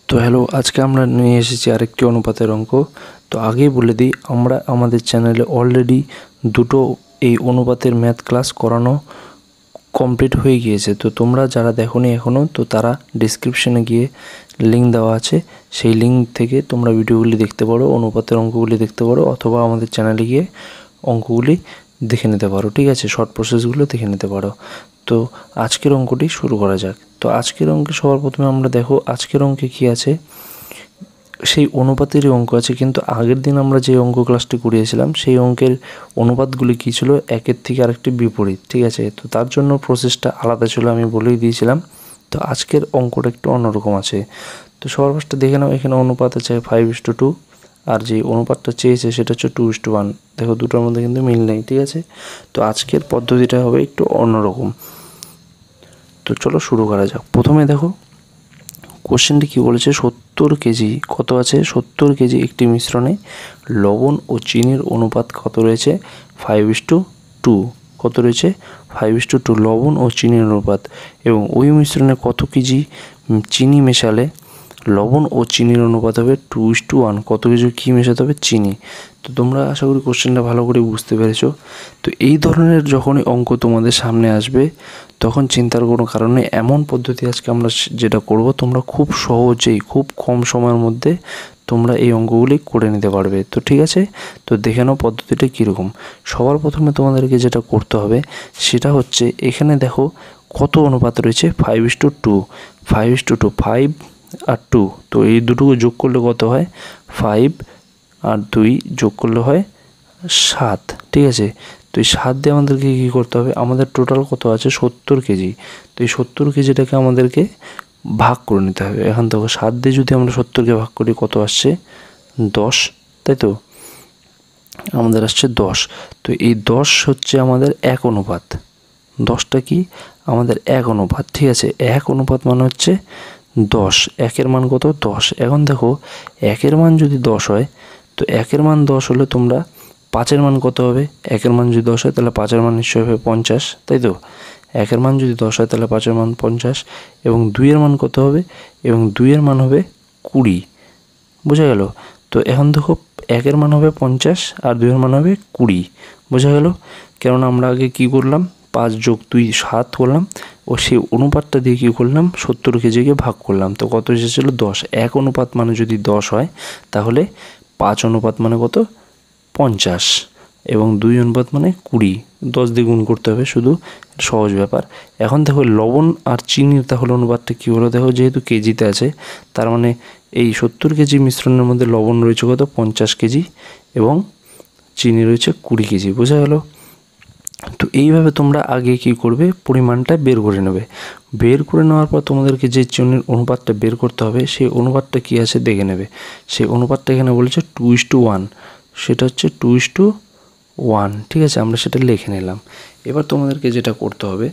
তো হ্যালো, আজকে আমরা নিয়ে এসেছি আরেকটি অনুপাতের অঙ্ক। তো আগেই বলে দিই, আমরা আমাদের চ্যানেলে অলরেডি দুটো এই অনুপাতের ম্যাথ ক্লাস করানো কমপ্লিট হয়ে গিয়েছে। তো তোমরা যারা দেখোনি এখনও, তো তারা ডিসক্রিপশনে গিয়ে লিঙ্ক দেওয়া আছে, সেই লিঙ্ক থেকে তোমরা ভিডিওগুলি দেখতে পারো, অনুপাতের অঙ্কগুলি দেখতে পারো, অথবা আমাদের চ্যানেলে গিয়ে অঙ্কগুলি দেখে নিতে পারো। ঠিক আছে, শর্ট প্রসেসগুলো দেখে নিতে পারো। তো আজকের অঙ্কটি শুরু করা যাক। তো আজকের অঙ্কে সবার প্রথমে আমরা দেখো আজকের অঙ্কে কি আছে। সেই অনুপাতেরই অঙ্ক আছে, কিন্তু আগের দিন আমরা যে অঙ্ক ক্লাসটি করিয়েছিলাম সেই অঙ্কের অনুপাতগুলি কী ছিল, একের থেকে আরেকটি বিপরীত। ঠিক আছে, তো তার জন্য প্রসেসটা আলাদা ছিল, আমি বলেই দিয়েছিলাম। তো আজকের অঙ্কটা একটু অন্যরকম আছে। তো সবার ফার্স্টে দেখে নাও, এখানে অনুপাত আছে 5:2, আর যে অনুপাতটা চেয়েছে সেটা হচ্ছে 2:1। দেখো দুটোর মধ্যে কিন্তু মিল নেই। ঠিক আছে, তো আজকের পদ্ধতিটা হবে একটু অন্যরকম। তো চলো শুরু করা যাক। প্রথমে দেখো কোশ্চেনটি কী বলেছে, 70 কেজি কত আছে, 70 কেজি একটি মিশ্রণে লবণ ও চিনির অনুপাত কত রয়েছে, 5:2। কত রয়েছে, 5:2 লবণ ও চিনির অনুপাত। এবং ওই মিশ্রণে কত কেজি চিনি মেশালে লবণ ও চিনির অনুপাত হবে 2:1। কত কেজি কী মেশাতে হবে, চিনি। তো তোমরা আশা করি কোশ্চেনটা ভালো করে বুঝতে পেরেছো। তো এই ধরনের যখনই অঙ্ক তোমাদের সামনে আসবে তখন চিন্তার কোনো কারণ নেই। এমন পদ্ধতি আজকে আমরা যেটা করব, তোমরা খুব সহজেই খুব কম সময়ের মধ্যে তোমরা এই অঙ্কগুলি করে নিতে পারবে। তো ঠিক আছে, তো দেখে নাও পদ্ধতিটা কীরকম। সবার প্রথমে তোমাদেরকে যেটা করতে হবে সেটা হচ্ছে, এখানে দেখো কত অনুপাত রয়েছে, 5:2। 5:2, 5 আর 2। তো এই দুটোকে যোগ করলে কত হয়, 5 আর 2 যোগ করলে হয় 7। ঠিক আছে, তো এই 7 দিয়ে আমাদেরকে কী করতে হবে, আমাদের টোটাল কত আছে 70 কেজি। তো এই 70 কেজিটাকে আমাদেরকে ভাগ করে নিতে হবে। এখন দেখো 7 দিয়ে যদি আমরা 70কে ভাগ করি কত আসছে, 10। তাই তো, আমাদের আসছে 10। তো এই 10 হচ্ছে আমাদের এক অনুপাত। 10টা কি আমাদের এক অনুপাত। ঠিক আছে, এক অনুপাত মানে হচ্ছে 10। একের মান কত, 10। এখন দেখো একের মান যদি 10 হয়, তো একের মান 10 হলে তোমরা 5-এর মান কত হবে, একের মান যদি 10 হয় তাহলে 5-এর মান নিশ্চয়ই হবে 50। তাই তো, একের মান যদি 10 হয় তাহলে 5-এর মান 50। এবং 2-এর মান কত হবে, এবং 2-এর মান হবে 20। বোঝা গেল। তো এখন দেখো একের মান হবে 50 আর 2-এর মান হবে 20। বোঝা গেল, কেননা আমরা আগে কী করলাম, 5 + 2 7 করলাম, ও সেই অনুপাতটা দিয়ে কী করলাম, 70 কেজিকে ভাগ করলাম। তো কত এসেছিলো, 10। এক অনুপাত মানে যদি 10 হয় তাহলে 5 অনুপাত মানে কত, 50। এবং 2 অনুপাত মানে 20। 10 দিয়ে গুণ করতে হবে, শুধু সহজ ব্যাপার। এখন দেখো লবণ আর চিনির তাহলে অনুপাতটা কী হলো, দেখো যেহেতু কেজিতে আছে তার মানে এই 70 কেজি মিশ্রণের মধ্যে লবণ রয়েছে কত, 50 কেজি, এবং চিনি রয়েছে 20 কেজি। বোঝা গেল। তো এইভাবে তোমরা আগে কি করবে, পরিমাণটা বের করে নেবে। বের করে নেওয়ার পর তোমাদেরকে যে চিনির অনুপাতটা বের করতে হবে সেই অনুপাতটা কী আছে দেখে নেবে। সেই অনুপাতটা এখানে বলেছে 2:1, সেটা হচ্ছে 2:1। ঠিক আছে, আমরা সেটা লিখে নিলাম। এবার তোমাদেরকে যেটা করতে হবে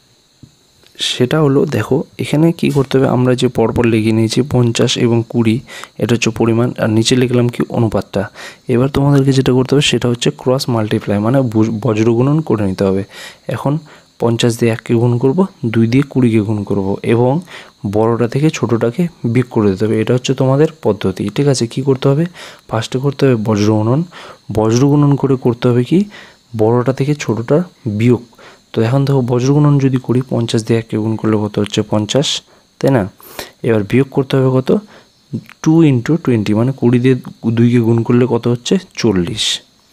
সেটা হলো, দেখো এখানে কি করতে হবে, আমরা যে পরপর লিখে নিয়েছি 50 এবং 20, এটা হচ্ছে পরিমাণ, আর নিচে লিখলাম কি অনুপাতটা। এবার তোমাদেরকে যেটা করতে হবে সেটা হচ্ছে ক্রস মাল্টিপ্লাই, মানে বজ্রগুণন করে নিতে হবে। এখন 50 দিয়ে 1কে গুণ করব, 2 দিয়ে 20কে গুণ করব, এবং বড়টা থেকে ছোটোটাকে বিয়োগ করে দিতে হবে। এটা হচ্ছে তোমাদের পদ্ধতি। ঠিক আছে, কি করতে হবে, ফার্স্টে করতে হবে বজ্রগুণন। বজ্রগুণন করে করতে হবে কি, বড়টা থেকে ছোটোটা বিয়োগ। তো এখন দেখো বজ্রগুণন যদি করি, 50 দিয়ে 1কে গুণ করলে কত হচ্ছে 50, তাই না। এবার বিয়োগ করতে হবে কত, 2 × 20, মানে 20 দিয়ে 2কে গুণ করলে কত হচ্ছে 40।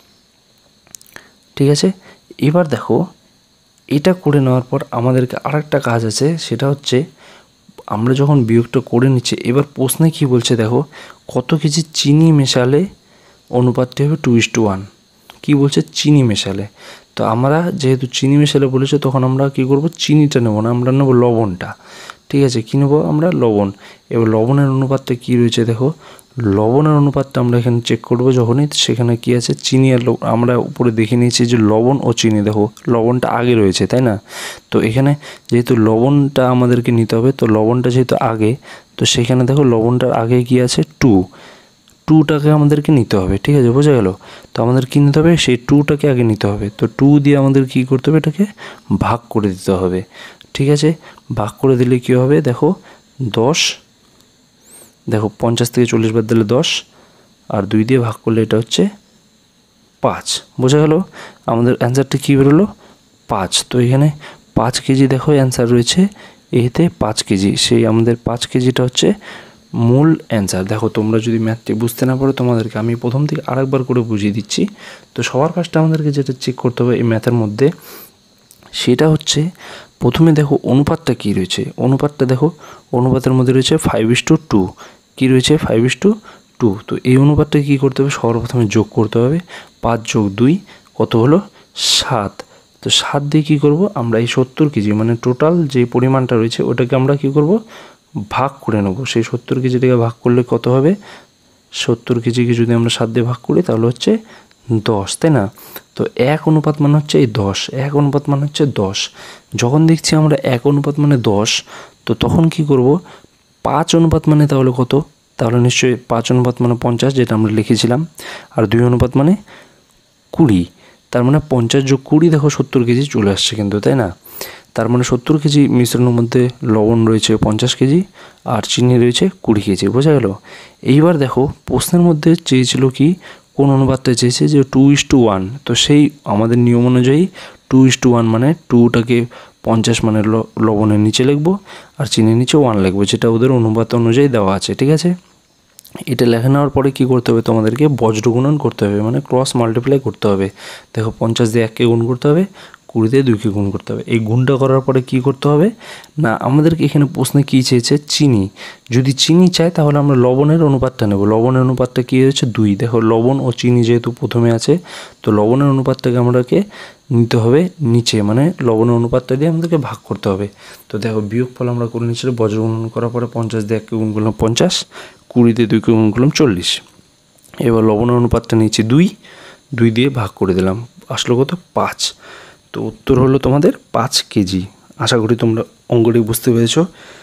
ঠিক আছে, এবার দেখো এটা করে নেওয়ার পর আমাদেরকে আরেকটা কাজ আছে, সেটা হচ্ছে আমরা যখন বিয়োগটা করে নিচ্ছি, এবার প্রশ্নে কি বলছে দেখো, কত কেজি চিনি মেশালে অনুপাতটি হবে 2:1। কি বলছে, চিনি মেশালে। তো আমরা যেহেতু চিনি মেশালে বলেছে, তখন আমরা কি করব, চিনিটা নেব না, আমরা নেব লবণটা। ঠিক আছে, কী নেব আমরা, লবণ। এবার লবণের অনুপাতটা কী রয়েছে দেখো, লবণের অনুপাতটা আমরা এখানে চেক করব যখনই, সেখানে কি আছে, চিনি আর আমরা উপরে দেখে নিয়েছি যে লবণ ও চিনি, দেখো লবণটা আগে রয়েছে, তাই না। তো এখানে যেহেতু লবণটা আমাদেরকে নিতে হবে, তো লবণটা যেহেতু আগে, তো সেখানে দেখো লবণটার আগে কি আছে, 2টাকে আমাদেরকে নিতে হবে। ঠিক আছে, বোঝা গেল। তো আমাদের কী নিতে হবে, সেই 2টাকে আগে নিতে হবে। তো 2 দিয়ে আমাদের কী করতে হবে, এটাকে ভাগ করে দিতে হবে। ঠিক আছে, ভাগ করে দিলে কী হবে, দেখো 10 দেখো 50 থেকে 40 বাদ দিলে 10, আর 2 দিয়ে ভাগ করলে এটা হচ্ছে 5। বোঝা গেল? আমাদের অ্যান্সারটা কী বেরোলো? 5। তো এখানে 5 কেজি দেখো অ্যান্সার রয়েছে এতে 5 কেজি, সেই আমাদের 5 কেজিটা হচ্ছে মূল অ্যান্সার। দেখো তোমরা যদি ম্যাথটি বুঝতে না পারো তোমাদেরকে আমি প্রথম থেকে আরেকবার করে বুঝিয়ে দিচ্ছি। তো সবার ফার্স্টে আমাদেরকে যেটা চেক করতে হবে এই ম্যাথের মধ্যে, সেটা হচ্ছে প্রথমে দেখো অনুপাতটা কী রয়েছে। অনুপাতটা দেখো, অনুপাতের মধ্যে রয়েছে 5:2। কী রয়েছে? 5:2। তো এই অনুপাতটা কী করতে হবে? সর্বপ্রথমে যোগ করতে হবে। 5 যোগ 2 কত হলো? 7। তো 7 দিয়ে কী করব? আমরা এই 70 কেজি মানে টোটাল যে পরিমাণটা রয়েছে ওটাকে আমরা কী করব? ভাগ করে নেব। সেই 70 কেজিটাকে ভাগ করলে কত হবে? 70 কেজিকে যদি আমরা 7 দিয়ে ভাগ করি তাহলে হচ্ছে 10, তাই না? তো 1 অনুপাত মানে হচ্ছে এই 10, 1 অনুপাত মানে হচ্ছে 10। যখন দেখছি আমরা 1 অনুপাত মানে 10, তো তখন কি করব? 5 অনুপাত মানে তাহলে কত? তাহলে নিশ্চয়ই 5 অনুপাত মানে 50, যেটা আমরা লিখেছিলাম। আর 2 অনুপাত মানে 20। তার মানে 50 যোগ 20 দেখো 70 কেজি চলে আসছে কিন্তু, তাই না? তার মানে 70 কেজি মিশ্রণের মধ্যে লবণ রয়েছে 50 কেজি আর চিনি রয়েছে 20 কেজি। বোঝা গেল? এইবার দেখো প্রশ্নের মধ্যে চেয়েছিল কি, কোন অনুপাতটা চেয়েছে? যে 2:1। তো সেই আমাদের নিয়ম অনুযায়ী 2:1 মানে 2টাকে 50 মানে লবণের নিচে লিখবো আর চিনির নিচে 1 লিখবো, যেটা ওদের অনুপাত অনুযায়ী দেওয়া আছে। ঠিক আছে? এটা লেখা নেওয়ার পরে কী করতে হবে? তোমাদেরকে বজ্রগুণন করতে হবে, মানে ক্রস মাল্টিপ্লাই করতে হবে। দেখো 50 দিয়ে 1কে গুণ করতে হবে, 20 দিয়ে 2কে গুণ করতে হবে। এই গুণটা করার পরে কি করতে হবে না, আমাদেরকে এখানে প্রশ্নে কী চেয়েছে? চিনি। যদি চিনি চায় তাহলে আমরা লবণের অনুপাতটা নেব। লবণের অনুপাতটা কী হয়েছে? 2। দেখো লবণ ও চিনি যেহেতু প্রথমে আছে, তো লবণের অনুপাতটাকে আমাদেরকে নিতে হবে নিচে, মানে লবণের অনুপাতটা দিয়ে আমাদেরকে ভাগ করতে হবে। তো দেখো বিয়োগফল আমরা করে নিচ্ছিলাম, বজ্রগুণন করার পরে 50 দিয়ে 1কে গুণ করলাম 50, 20 দিয়ে 2কে গুণ করলাম 40। এবার লবণের অনুপাতটা নিচে 2, 2 দিয়ে ভাগ করে দিলাম, আসলো কত? 5। তো উত্তর হলো তোমাদের 5 কেজি। আশা করি তোমরা অঙ্কটি বুঝতে পেরেছ।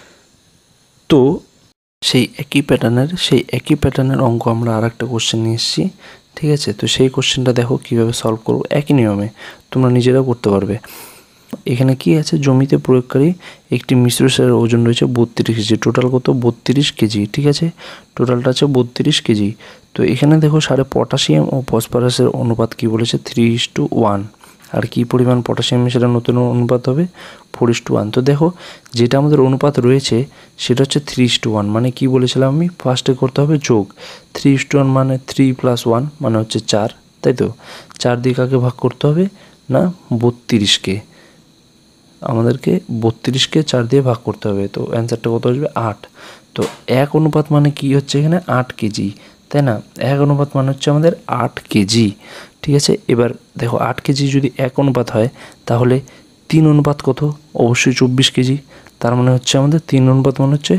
তো সেই একই প্যাটার্নের অঙ্ক আমরা আর একটা কোশ্চেন নিয়ে এসেছি। ঠিক আছে? তো সেই কোশ্চেনটা দেখো কীভাবে সলভ করবো। একই নিয়মে তোমরা নিজেরাও করতে পারবে। এখানে কি আছে? জমিতে প্রয়োগকারী একটি মিশ্র সারের ওজন রয়েছে 32 কেজি। টোটাল কত? 32 কেজি। ঠিক আছে? টোটালটা আছে 32 কেজি। তো এখানে দেখো সারে পটাশিয়াম ও ফসফরাসের অনুপাত কি বলেছে? 3:1। আর কি পরিমাণ পটাশিয়াম সেটা নতুন অনুপাত হবে 4:1। তো দেখো যেটা আমাদের অনুপাত রয়েছে সেটা হচ্ছে 3:1। মানে কি বলেছিলাম আমি? ফার্স্টে করতে হবে যোগ। 3:1 মানে 3 + 1 মানে হচ্ছে 4, তাই তো? 4 দিয়ে কাকে ভাগ করতে হবে না? 32কে। আমাদেরকে 32কে 4 দিয়ে ভাগ করতে হবে। তো অ্যান্সারটা কত আসবে? 8। তো 1 অনুপাত মানে কি হচ্ছে এখানে? 8 কেজি, তাই না? 1 অনুপাত মানে হচ্ছে আমাদের 8 কেজি। ঠিক আছে? এবার দেখো 8 কেজি যদি 1 অনুপাত হয় তাহলে 3 অনুপাত কত? অবশ্যই 24 কেজি। তার মানে হচ্ছে আমাদের 3 অনুপাত মানে হচ্ছে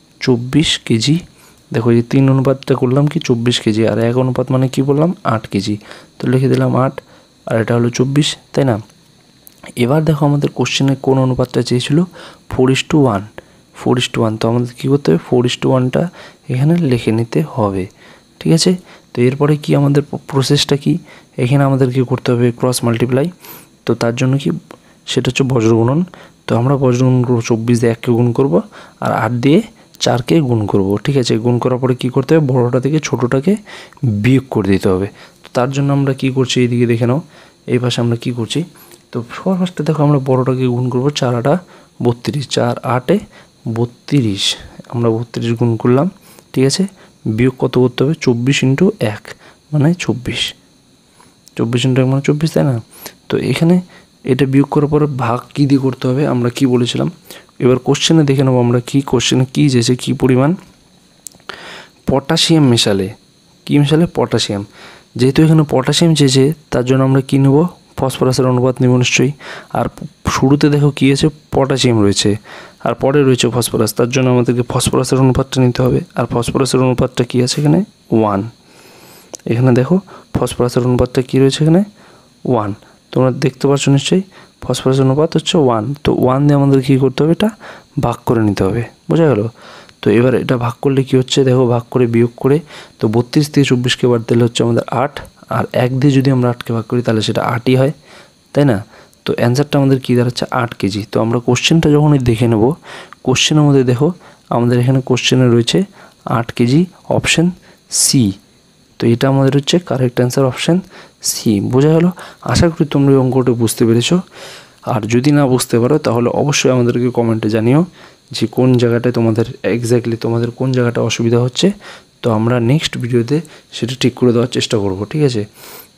24 কেজি। দেখো এই 3 অনুপাতটা করলাম কি 24 কেজি, আর 1 অনুপাত মানে কি বললাম? 8 কেজি। তো লিখে দিলাম 8, আর এটা হলো 24, তাই না? এবার দেখো আমাদের কোশ্চেনে কোন অনুপাতটা চেয়েছিল? 4:1। 4:1। তো আমাদের কী করতে হবে? 4:1টা এখানে লিখে নিতে হবে। ঠিক আছে? তো এরপরে কি আমাদের প্রসেসটা কি? এখানে আমাদের কী করতে হবে? Cross multiply. তো তার জন্য কি, সেটা হচ্ছে বজ্রগুণন। তো আমরা বজ্রগুণন করবো, 24 দিয়ে 1কে গুণ করব আর 8 দিয়ে 4কে গুণ করব। ঠিক আছে? গুণ করার পরে কী করতে হবে? বড়োটা থেকে ছোটোটাকে বিয়োগ করে দিতে হবে। তো তার জন্য আমরা কি করছি? এইদিকে দেখে নাও, এই পাশে আমরা কি করছি। তো সবার ফার্স্টে দেখো আমরা বড়োটাকে গুণ করবো, 4 8 32, 4 8 32, আমরা 32 গুণ করলাম। ঠিক আছে? বিয়োগ কত করতে হবে? 24 × 1 মানে 24, 24 × 1 মানে 24, তাই না? তো এখানে এটা বিয়োগ করার পরে ভাগ কী দিয়ে করতে হবে? আমরা কি বলেছিলাম? এবার কোশ্চেনে দেখে নেবো আমরা কি কোশ্চেনে কী চেয়েছে, কী পরিমাণ পটাশিয়াম মেশালে। কী মেশালে? পটাশিয়াম। যেহেতু এখানে পটাশিয়াম চেয়েছে তার জন্য আমরা কী নেব? ফসফরাসের অনুপাত নেব নিশ্চয়ই। আর শুরুতে দেখো কী আছে? পটাশিয়াম রয়েছে, আর পরে রয়েছে ফসফরাস, তার জন্য আমাদেরকে ফসফরাসের অনুপাতটা নিতে হবে। আর ফসফরাসের অনুপাতটা কী আছে এখানে? 1। এখানে দেখো ফসফরাসের অনুপাতটা কী রয়েছে এখানে? 1। তোমরা দেখতে পাচ্ছ নিশ্চয়ই ফসফরাসের অনুপাত হচ্ছে 1। তো 1 দিয়ে আমাদের কী করতে হবে? এটা ভাগ করে নিতে হবে। বোঝা গেল? তো এবার এটা ভাগ করলে কি হচ্ছে? দেখো ভাগ করে বিয়োগ করে, তো 32 থেকে 24কে বাদ দিলে হচ্ছে আমাদের 8, আর 1 দিয়ে যদি আমরা 8কে ভাগ করি তাহলে সেটা 8ই হয়, তাই না? তো অ্যান্সারটা আমাদের কী দাঁড়াচ্ছে? 8 কেজি। তো আমরা কোশ্চেনটা যখনই দেখে নেব, কোশ্চেনের মধ্যে দেখো আমাদের এখানে কোশ্চেনে রয়েছে 8 কেজি, অপশান সি। তো এটা আমাদের হচ্ছে কারেক্ট অ্যান্সার, অপশান সি। বোঝা গেল? আশা করি তোমরা এই অঙ্কটা বুঝতে পেরেছো। আর যদি না বুঝতে পারো তাহলে অবশ্যই আমাদেরকে কমেন্টে জানিও যে কোন জায়গাটায় তোমাদের এক্স্যাক্টলি তোমাদের কোন জায়গাটা অসুবিধা হচ্ছে। তো আমরা নেক্সট ভিডিওতে সেটা ঠিক করে দেওয়ার চেষ্টা করব, ঠিক আছে?